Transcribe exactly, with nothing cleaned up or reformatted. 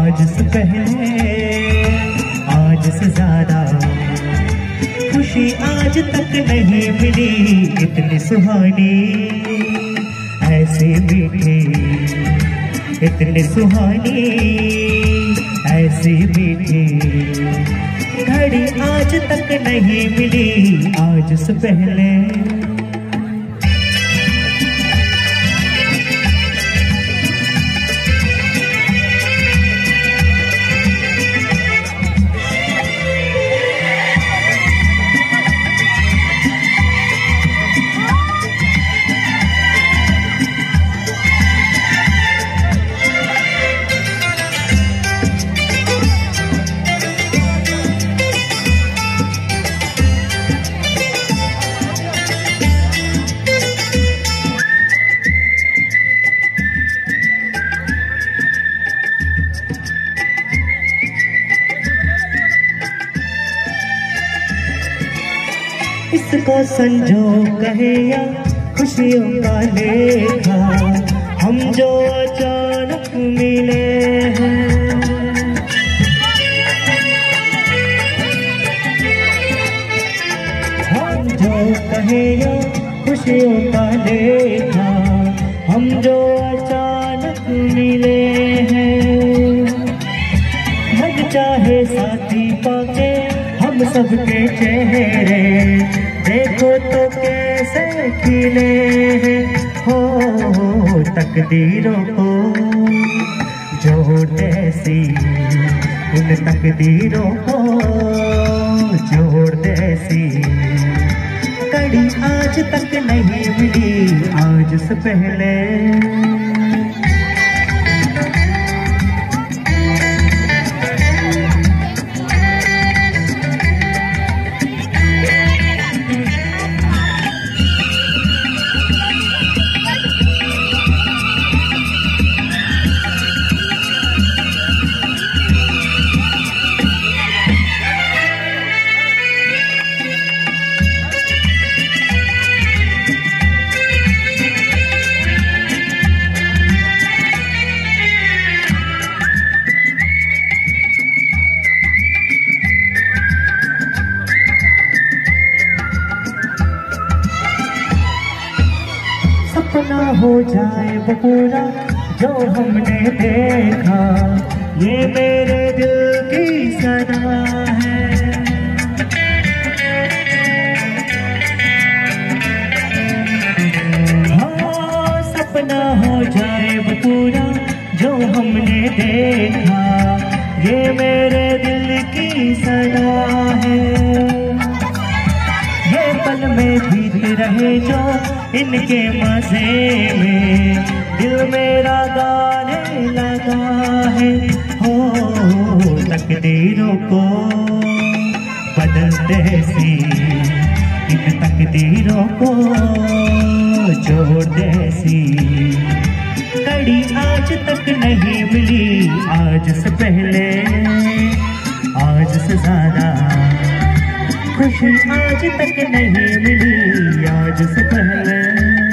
आज से पहले, आज से ज्यादा खुशी आज तक नहीं मिली। इतनी सुहानी, ऐसे मीठी, इतनी सुहानी, ऐसी मीठी घड़ी आज तक नहीं मिली। आज से पहले इसको संजोग कहे या खुशियों का लेखा, हम जो अचानक मिले हैं। हम जो कहे या खुशियों का लेखा, हम जो अचानक मिले हैं। मन चाहे साथी पाके हम सबके चेहरे, देखो तो कैसे खिले हैं। हो तकदीरों को जोड़ ऐसी, उन तकदीरों को जोड़ ऐसी कड़ी आज तक नहीं मिली। आज से पहले सपना हो जाए वो पूरा जो हमने देखा, ये मेरे दिल की सदा है। हाँ सपना हो जाए वो पूरा जो हमने देखा, ये मेरे दिल की सदा है। ये पल में बीत रहे जो इनके मजे में, दिल मेरा गाने लगा है। हो तकदीरों को बदलते सी, इन तकदीरों को जोड़ते सी कड़ी आज तक नहीं मिली। आज से पहले, आज से ज्यादा खुशी आज तक नहीं मिली। आज से पहले